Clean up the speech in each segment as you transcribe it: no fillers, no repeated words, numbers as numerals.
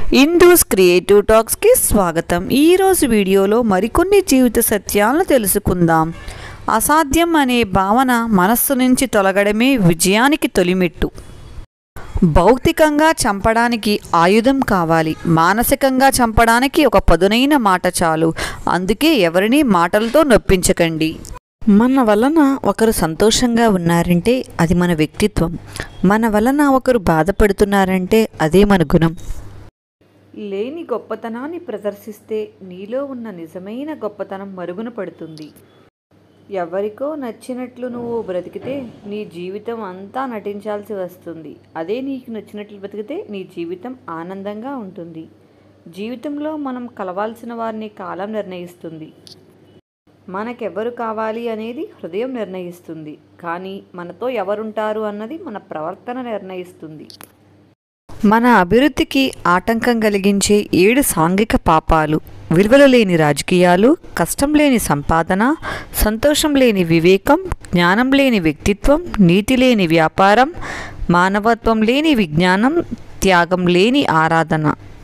Indu's creative టాక్స్కి స్వాగతం. ఈరోజు వీడియోలో మరికొన్ని జీవిత సత్యాలను తెలుసుకుందాం. అసాధ్యం అనే భావన మనస్సు నుంచి తొలగడమే విజయానికి తొలిమెట్టు. భౌతికంగా చంపడానికి ఆయుధం కావాలి, మానసికంగా చంపడానికి ఒక పదునైన మాట చాలు. అందుకే ఎవరిని మాటలతో నొప్పించకండి. మన వలన ఒకరు సంతోషంగా ఉన్నారంటే అది మన వ్యక్తిత్వం. మన వలన ఒకరు బాధపడుతున్నారంటే అదే మన గుణం. లేని గొప్పతనాన్ని ప్రదర్శిస్తే నీలో ఉన్న నిజమైన గొప్పతనం మరుగున పడుతుంది. ఎవరికో నచ్చినట్లు నువ్వు బ్రతికితే నీ జీవితం అంతా నటించాల్సి వస్తుంది. అదే నీకు నచ్చినట్లు బ్రతికితే నీ జీవితం ఆనందంగా ఉంటుంది. జీవితంలో మనం కలవాల్సిన వారిని కాలం నిర్ణయిస్తుంది. మనకెవరు కావాలి అనేది హృదయం నిర్ణయిస్తుంది. కానీ మనతో ఎవరుంటారు అన్నది మన ప్రవర్తన నిర్ణయిస్తుంది. మన అభివృద్ధికి ఆటంకం కలిగించే 7 సాంఘిక పాపాలు: విలువలు లేని రాజకీయాలు, కష్టం లేని సంపాదన, సంతోషం లేని వివేకం, జ్ఞానం లేని వ్యక్తిత్వం, నీతి లేని వ్యాపారం, మానవత్వం లేని విజ్ఞానం, త్యాగం లేని ఆరాధన.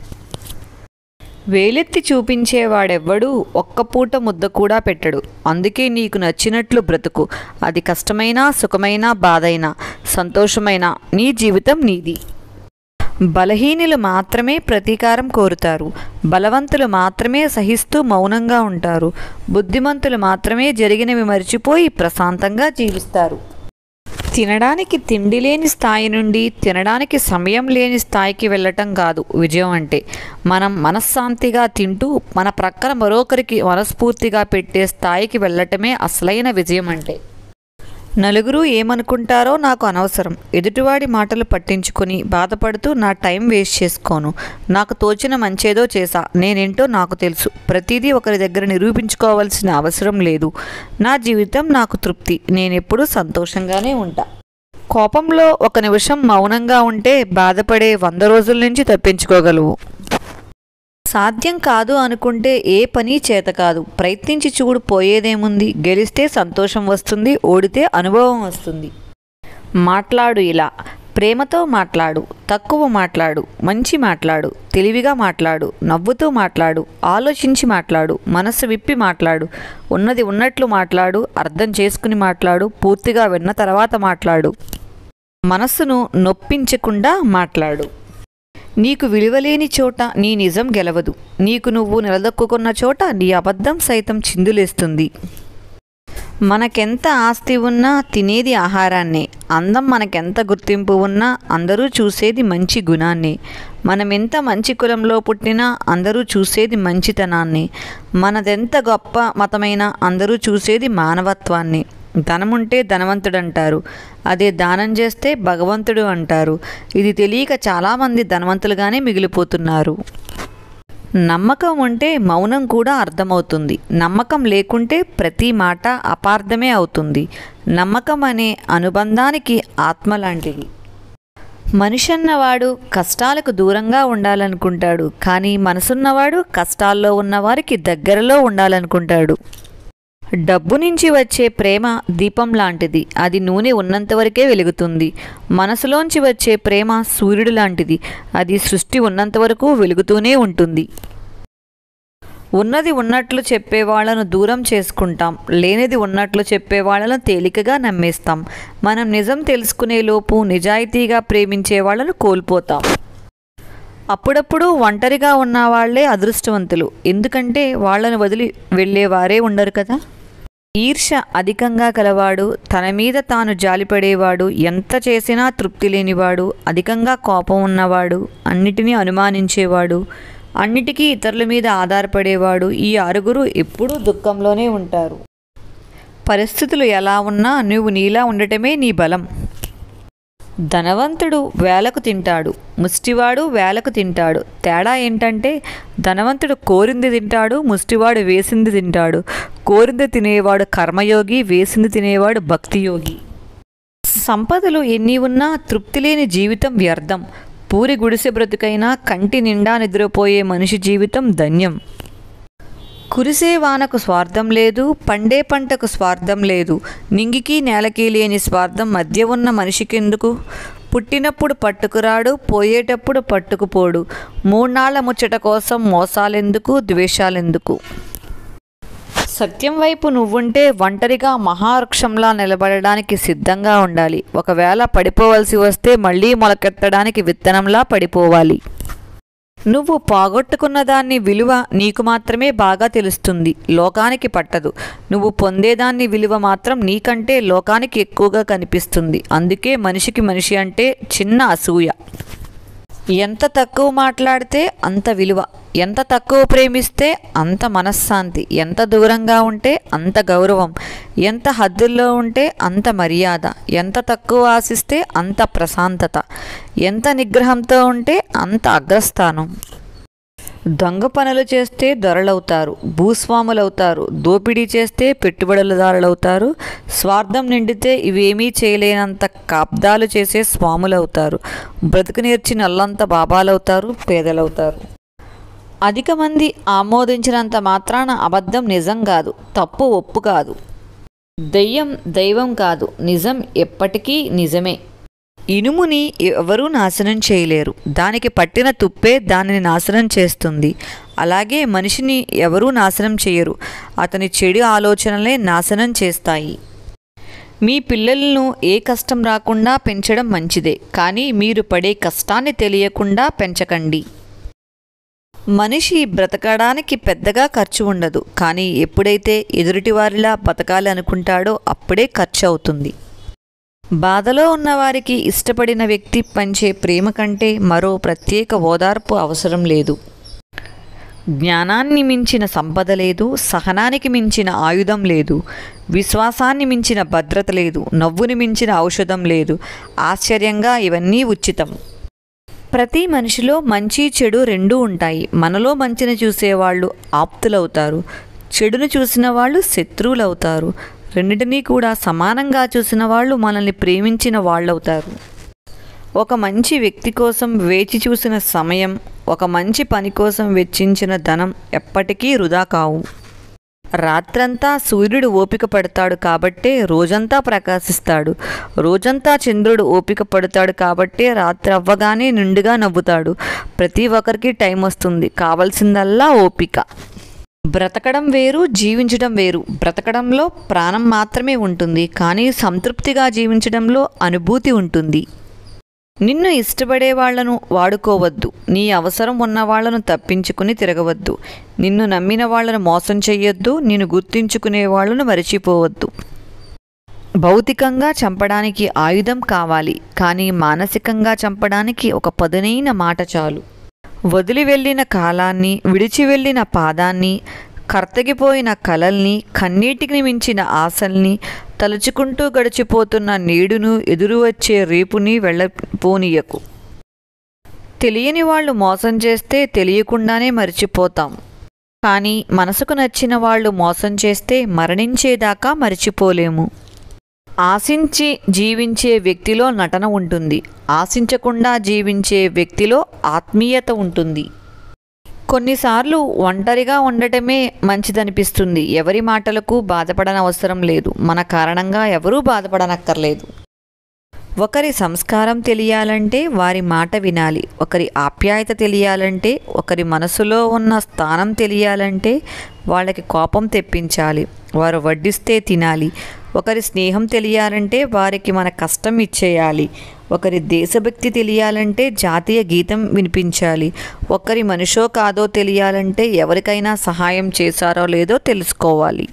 వేలెత్తి చూపించేవాడెవ్వడూ ఒక్క పూట ముద్ద కూడా పెట్టడు. అందుకే నీకు నచ్చినట్లు బ్రతుకు. అది కష్టమైనా, సుఖమైనా, బాధైనా, సంతోషమైనా నీ జీవితం నీది. బలహీనులు మాత్రమే ప్రతీకారం కోరుతారు. బలవంతులు మాత్రమే సహిస్తూ మౌనంగా ఉంటారు. బుద్ధిమంతులు మాత్రమే జరిగినవి మరిచిపోయి ప్రశాంతంగా జీవిస్తారు. తినడానికి తిండి లేని స్థాయి నుండి తినడానికి సమయం లేని స్థాయికి వెళ్ళటం కాదు విజయం అంటే. మనం మనశ్శాంతిగా తింటూ మన ప్రక్కన మరొకరికి మనస్ఫూర్తిగా పెట్టే స్థాయికి వెళ్ళటమే అసలైన విజయం అంటే. నలుగురు ఏమనుకుంటారో నాకు అనవసరం. ఎదుటివాడి మాటలు పట్టించుకొని బాధపడుతూ నా టైం వేస్ట్ చేసుకోను. నాకు తోచిన మంచేదో చేశా, నేనేంటో నాకు తెలుసు. ప్రతిదీ ఒకరి దగ్గర నిరూపించుకోవాల్సిన అవసరం లేదు. నా జీవితం నాకు తృప్తి. నేనెప్పుడూ సంతోషంగానే ఉంటా. కోపంలో ఒక నిమిషం మౌనంగా ఉంటే బాధపడే 100 రోజుల నుంచి తప్పించుకోగలవు. సాధ్యం కాదు అనుకుంటే ఏ పని చేత కాదు. ప్రయత్నించి చూడు, పోయేదేముంది. గెలిస్తే సంతోషం వస్తుంది, ఓడితే అనుభవం వస్తుంది. మాట్లాడు ఇలా: ప్రేమతో మాట్లాడు, తక్కువ మాట్లాడు, మంచి మాట్లాడు, తెలివిగా మాట్లాడు, నవ్వుతూ మాట్లాడు, ఆలోచించి మాట్లాడు, మనసు విప్పి మాట్లాడు, ఉన్నది ఉన్నట్లు మాట్లాడు, అర్థం చేసుకుని మాట్లాడు, పూర్తిగా విన్న తర్వాత మాట్లాడు, మనస్సును నొప్పించకుండా మాట్లాడు. నీకు విలువలేని చోట నీ నిజం గెలవదు. నీకు నువ్వు నిలదొక్కున్న చోట నీ అబద్ధం సైతం చిందులేస్తుంది. మనకెంత ఆస్తి ఉన్నా తినేది ఆహారాన్నే. అందం మనకెంత గుర్తింపు ఉన్నా అందరూ చూసేది మంచి గుణాన్ని. మనమెంత మంచి కులంలో పుట్టినా అందరూ చూసేది మంచితనాన్ని. మనదెంత గొప్ప మతమైనా అందరూ చూసేది మానవత్వాన్ని. ధనముంటే ధనవంతుడంటారు, అదే దానం చేస్తే భగవంతుడు అంటారు. ఇది తెలియక చాలామంది ధనవంతులుగానే మిగిలిపోతున్నారు. నమ్మకం ఉంటే మౌనం కూడా అర్థమవుతుంది. నమ్మకం లేకుంటే ప్రతి మాట అపార్థమే అవుతుంది. నమ్మకం అనే అనుబంధానికి ఆత్మ లాంటిది. మనిషి అన్నవాడు కష్టాలకు దూరంగా ఉండాలనుకుంటాడు, కానీ మనసున్నవాడు కష్టాల్లో ఉన్నవారికి దగ్గరలో ఉండాలనుకుంటాడు. డబ్బు నుంచి వచ్చే ప్రేమ దీపం లాంటిది. అది నూనె ఉన్నంతవరకే వెలుగుతుంది. మనసులోంచి వచ్చే ప్రేమ సూర్యుడు లాంటిది. అది సృష్టి ఉన్నంతవరకు వెలుగుతూనే ఉంటుంది. ఉన్నది ఉన్నట్లు చెప్పేవాళ్లను దూరం చేసుకుంటాం, లేనిది ఉన్నట్లు చెప్పేవాళ్లను తేలికగా నమ్మేస్తాం. మనం నిజం తెలుసుకునే లోపు నిజాయితీగా ప్రేమించే వాళ్ళను కోల్పోతాం. అప్పుడప్పుడు ఒంటరిగా ఉన్నవాళ్లే అదృష్టవంతులు. ఎందుకంటే వాళ్లను వదిలి వెళ్ళేవారే ఉండరు కదా. ఈర్ష్య అధికంగా కలవాడు, తన మీద తాను జాలిపడేవాడు, ఎంత చేసినా తృప్తి లేనివాడు, అధికంగా కోపం ఉన్నవాడు, అన్నిటినీ అనుమానించేవాడు, అన్నిటికీ ఇతరుల మీద ఆధారపడేవాడు, ఈ 6 ఎప్పుడూ దుఃఖంలోనే ఉంటారు. పరిస్థితులు ఎలా ఉన్నా నువ్వు నీలా ఉండటమే నీ బలం. ధనవంతుడు వేలకు తింటాడు, ముష్టివాడు వేలకు తింటాడు. తేడా ఏంటంటే ధనవంతుడు కోరింది తింటాడు, ముష్టివాడు వేసింది తింటాడు. కోరింది తినేవాడు కర్మయోగి, వేసింది తినేవాడు భక్తియోగి. సంపదలు ఎన్ని ఉన్నా తృప్తి లేని జీవితం వ్యర్థం. పూరి గుడిసె బ్రతుకైనా కంటి నిండా నిద్రపోయే మనిషి జీవితం ధన్యం. కురిసే వానకు స్వార్థం లేదు, పండే పంటకు స్వార్థం లేదు. నింగికి నేలకి లేని స్వార్థం మధ్య ఉన్న మనిషికెందుకు? పుట్టినప్పుడు పట్టుకురాడు, పోయేటప్పుడు పట్టుకుపోడు. మూడ్నాళ్ల ముచ్చట కోసం మోసాలెందుకు, ద్వేషాలెందుకు? సత్యం వైపు నువ్వుంటే ఒంటరిగా మహావృక్షంలా నిలబడడానికి సిద్ధంగా ఉండాలి. ఒకవేళ పడిపోవలసి వస్తే మళ్ళీ మొలకెత్తడానికి విత్తనంలా పడిపోవాలి. నువ్వు పోగొట్టుకున్న దాన్ని విలువ నీకు మాత్రమే బాగా తెలుస్తుంది, లోకానికి పట్టదు. నువ్వు పొందేదాన్ని విలువ మాత్రం నీకంటే లోకానికి ఎక్కువగా కనిపిస్తుంది. అందుకే మనిషికి మనిషి అంటే చిన్న అసూయ. ఎంత తక్కువ మాట్లాడితే అంత విలువ, ఎంత తక్కువ ప్రేమిస్తే అంత మనశ్శాంతి, ఎంత దూరంగా ఉంటే అంత గౌరవం, ఎంత హద్దుల్లో ఉంటే అంత మర్యాద, ఎంత తక్కువ ఆశిస్తే అంత ప్రశాంతత, ఎంత నిగ్రహంతో ఉంటే అంత అగ్రస్థానం. దొంగ పనులు చేస్తే దొరలవుతారు, భూస్వాములవుతారు. దోపిడీ చేస్తే పెట్టుబడులదారులవుతారు. స్వార్థం నిండితే ఇవేమీ చేయలేనంత కాబ్దాలు చేసే స్వాములవుతారు. బ్రతుకు నేర్చి నల్లంత బాబాలవుతారు, పేదలవుతారు. అధిక మంది ఆమోదించినంత మాత్రాన అబద్ధం నిజం కాదు, తప్పు ఒప్పు కాదు. దెయ్యం దైవం కాదు, నిజం ఎప్పటికీ నిజమే. ఇనుముని ఎవరూ నాశనం చేయలేరు, దానికి పట్టిన తుప్పే దానిని నాశనం చేస్తుంది. అలాగే మనిషిని ఎవరూ నాశనం చేయరు, అతని చెడు ఆలోచనలే నాశనం చేస్తాయి. మీ పిల్లలను ఏ కష్టం రాకుండా పెంచడం మంచిదే, కానీ మీరు పడే కష్టాన్ని తెలియకుండా పెంచకండి. మనిషి బ్రతకడానికి పెద్దగా ఖర్చు ఉండదు, కానీ ఎప్పుడైతే ఎదుటివారిలా బతకాలి అనుకుంటాడో అప్పుడే ఖర్చు అవుతుంది. బాధలో ఉన్నవారికి ఇష్టపడిన వ్యక్తి పంచే ప్రేమ కంటే మరో ప్రత్యేక ఓదార్పు అవసరం లేదు. జ్ఞానాన్ని మించిన సంపద లేదు, సహనానికి మించిన ఆయుధం లేదు, విశ్వాసాన్ని మించిన భద్రత లేదు, నవ్వుని మించిన ఔషధం లేదు. ఆశ్చర్యంగా ఇవన్నీ ఉచితం. ప్రతి మనిషిలో మంచి చెడు రెండూ ఉంటాయి. మనలో మంచిని చూసేవాళ్ళు ఆప్తులవుతారు, చెడును చూసిన వాళ్ళు శత్రువులవుతారు. రెండింటినీ కూడా సమానంగా చూసిన వాళ్ళు మనల్ని ప్రేమించిన వాళ్ళవుతారు. ఒక మంచి వ్యక్తి కోసం వేచి చూసిన సమయం, ఒక మంచి పని కోసం వెచ్చించిన ధనం ఎప్పటికీ వృధా కావు. రాత్రంతా సూర్యుడు ఓపిక పడతాడు కాబట్టే రోజంతా ప్రకాశిస్తాడు. రోజంతా చంద్రుడు ఓపిక పడతాడు కాబట్టే రాత్రి అవ్వగానే నిండుగా నవ్వుతాడు. ప్రతి ఒక్కరికి టైం వస్తుంది, కావలసిందల్లా ఓపిక. బ్రతకడం వేరు, జీవించడం వేరు. బ్రతకడంలో ప్రాణం మాత్రమే ఉంటుంది, కానీ సంతృప్తిగా జీవించడంలో అనుభూతి ఉంటుంది. నిన్ను ఇష్టపడే వాళ్లను వాడుకోవద్దు, నీ అవసరం ఉన్న వాళ్లను తప్పించుకుని తిరగవద్దు. నిన్ను నమ్మిన వాళ్లను మోసం చెయ్యొద్దు, నిన్ను గుర్తించుకునే వాళ్లను మరిచిపోవద్దు. భౌతికంగా చంపడానికి ఆయుధం కావాలి, కానీ మానసికంగా చంపడానికి ఒక పదునైన మాట చాలు. వదిలి వెళ్ళిన కాలాన్ని, విడిచి వెళ్ళిన పాదాన్ని, కర్తగిపోయిన కలల్ని, కన్నీటికి మించిన ఆశల్ని, తలుచుకుంటూ గడిచిపోతున్న నేడును, ఎదురు వచ్చే రేపుని వెళ్ళపోనీయకు. తెలియని వాళ్ళు మోసం చేస్తే తెలియకుండానే మరిచిపోతాం, కానీ మనసుకు నచ్చిన వాళ్ళు మోసం చేస్తే మరణించేదాకా మరిచిపోలేము. ఆశించి జీవించే వ్యక్తిలో నటన ఉంటుంది, ఆశించకుండా జీవించే వ్యక్తిలో ఆత్మీయత ఉంటుంది. కొన్నిసార్లు ఒంటరిగా ఉండటమే మంచిదనిపిస్తుంది. ఎవరి మాటలకు బాధపడనవసరం లేదు, మన కారణంగా ఎవరూ బాధపడనక్కర్లేదు. ఒకరి సంస్కారం తెలియాలంటే వారి మాట వినాలి, ఒకరి ఆప్యాయత తెలియాలంటే, ఒకరి మనసులో ఉన్న స్థానం తెలియాలంటే వాళ్ళకి కోపం తెప్పించాలి, వారు వడ్డిస్తే తినాలి. ఒకరి స్నేహం తెలియాలంటే వారికి మన కష్టం ఇచ్చేయాలి. ఒకరి దేశభక్తి తెలియాలంటే జాతీయ గీతం వినిపించాలి. ఒకరి మనిషో కాదో తెలియాలంటే ఎవరికైనా సహాయం చేశారో లేదో తెలుసుకోవాలి.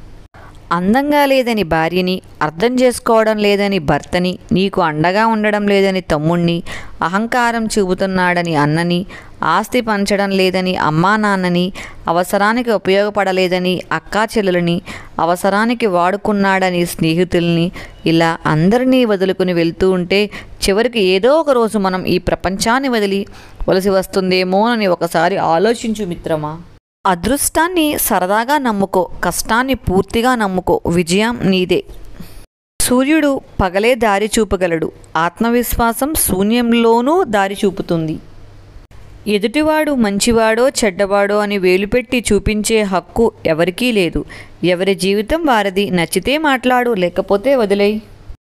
అందంగా లేదని భార్యని, అర్థం చేసుకోవడం లేదని భర్తని, నీకు అండగా ఉండడం లేదని తమ్ముణ్ణి, అహంకారం చూపుతున్నాడని అన్నని, ఆస్తి పంచడం లేదని అమ్మా నాన్నని, అవసరానికి ఉపయోగపడలేదని అక్కా చెల్లెలని, అవసరానికి వాడుకున్నాడని స్నేహితుల్ని, ఇలా అందరినీ వదులుకుని వెళ్తూ ఉంటే చివరికి ఏదో ఒక రోజు మనం ఈ ప్రపంచాన్ని వదిలివలసి వస్తుందేమోనని ఒకసారి ఆలోచించు మిత్రమా. అదృష్టాన్ని సరదాగా నమ్ముకో, కష్టాన్ని పూర్తిగా నమ్ముకో, విజయం నీదే. సూర్యుడు పగలే దారి చూపగలడు, ఆత్మవిశ్వాసం శూన్యంలోనూ దారి చూపుతుంది. ఎదుటివాడు మంచివాడో చెడ్డవాడో అని వేలుపెట్టి చూపించే హక్కు ఎవరికీ లేదు. ఎవరి జీవితం వారిది, నచ్చితే మాట్లాడు, లేకపోతే వదిలేయ్.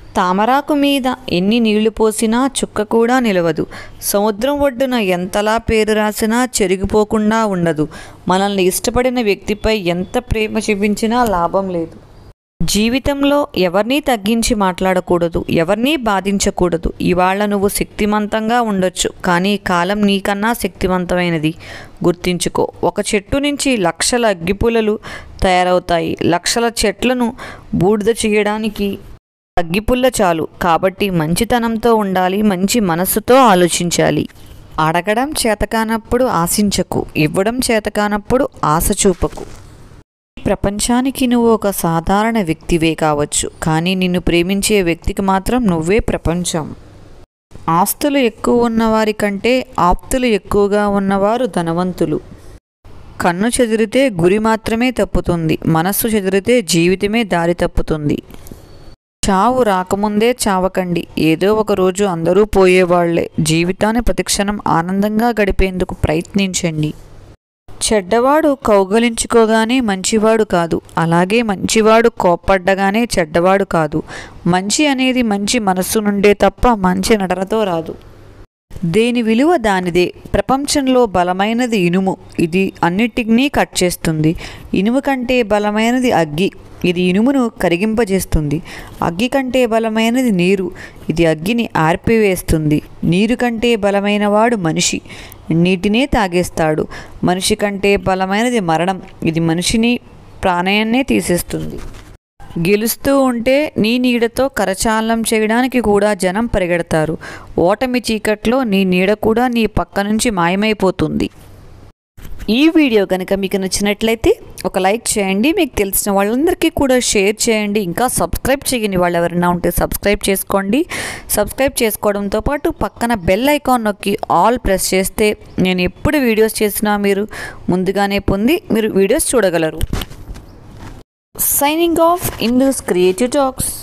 తామరాకు మీద ఎన్ని నీళ్లు పోసినా చుక్క కూడా నిలవదు. సముద్రం ఒడ్డున ఎంతలా పేరు రాసినా చెరిగిపోకుండా ఉండదు. మనల్ని ఇష్టపడిన వ్యక్తిపై ఎంత ప్రేమ చూపించినా లాభం లేదు. జీవితంలో ఎవరినీ తగ్గించి మాట్లాడకూడదు, ఎవరినీ బాధించకూడదు. ఇవాళ నువ్వు శక్తివంతంగా ఉండొచ్చు, కానీ కాలం నీకన్నా శక్తివంతమైనది. గుర్తించుకో. ఒక చెట్టు నుంచి లక్షల అగ్గిపుల్లలు తయారవుతాయి. లక్షల చెట్లను బూడిద చేయడానికి అగ్గిపుల్ల చాలు. కాబట్టి మంచితనంతో ఉండాలి, మంచి మనస్సుతో ఆలోచించాలి. అడగడం చేతకానప్పుడు ఆశించకు, ఇవ్వడం చేతకానప్పుడు ఆశ చూపకు. ప్రపంచానికి నువ్వు ఒక సాధారణ వ్యక్తివే కావచ్చు, కానీ నిన్ను ప్రేమించే వ్యక్తికి మాత్రం నువ్వే ప్రపంచం. ఆస్తులు ఎక్కువ ఉన్నవారి కంటే ఆప్తులు ఎక్కువగా ఉన్నవారు ధనవంతులు. కన్ను చెదిరితే గురి మాత్రమే తప్పుతుంది, మనస్సు చెదిరితే జీవితమే దారి తప్పుతుంది. చావు రాకముందే చావకండి. ఏదో ఒక రోజు అందరూ పోయేవాళ్లే. జీవితాన్ని ప్రతిక్షణం ఆనందంగా గడిపేందుకు ప్రయత్నించండి. చెడ్డవాడు కౌగలించుకోగానే మంచివాడు కాదు, అలాగే మంచివాడు కోప్పడ్డగానే చెడ్డవాడు కాదు. మంచి అనేది మంచి మనస్సు నుండే తప్ప మంచి నటనతో రాదు. దేని విలువ దానిదే. ప్రపంచంలో బలమైనది ఇనుము, ఇది అన్నిటినీ కట్ చేస్తుంది. ఇనుము కంటే బలమైనది అగ్గి, ఇది ఇనుమును కరిగింపజేస్తుంది. అగ్గి కంటే బలమైనది నీరు, ఇది అగ్గిని ఆర్పివేస్తుంది. నీరు కంటే బలమైన వాడు మనిషి, నీటినే తాగేస్తాడు. మనిషి కంటే బలమైనది మరణం, ఇది మనిషిని ప్రాణాన్నే తీసేస్తుంది. గెలుస్తూ ఉంటే నీ నీడతో కరచాలనం చేయడానికి కూడా జనం పరిగెడతారు. ఓటమి చీకట్లో నీ నీడ కూడా నీ పక్క నుంచి మాయమైపోతుంది. ఈ వీడియో కనుక మీకు నచ్చినట్లయితే ఒక లైక్ చేయండి, మీకు తెలిసిన వాళ్ళందరికీ కూడా షేర్ చేయండి. ఇంకా సబ్స్క్రైబ్ చేయని వాళ్ళు ఎవరైనా ఉంటే సబ్స్క్రైబ్ చేసుకోండి. సబ్స్క్రైబ్ చేసుకోవడంతో పాటు పక్కన బెల్ ఐకాన్ నొక్కి ఆల్ ప్రెస్ చేస్తే నేను ఎప్పుడు వీడియోస్ చేసినా మీరు ముందుగానే పొంది మీరు వీడియోస్ చూడగలరు. Signing off in this Creative Talks.